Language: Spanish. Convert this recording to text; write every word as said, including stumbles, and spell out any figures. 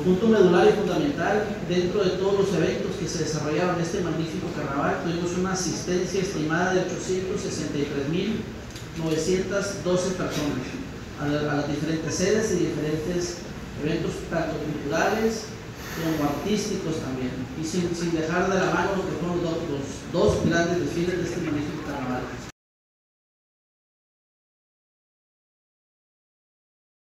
punto medular y fundamental, dentro de todos los eventos que se desarrollaron en este magnífico carnaval, tuvimos una asistencia estimada de ochocientas sesenta y tres mil novecientas doce personas a, la, a las diferentes sedes y diferentes eventos, tanto culturales como artísticos también, y sin, sin dejar de la mano lo que fueron los, los dos grandes desfiles de este magnífico carnaval.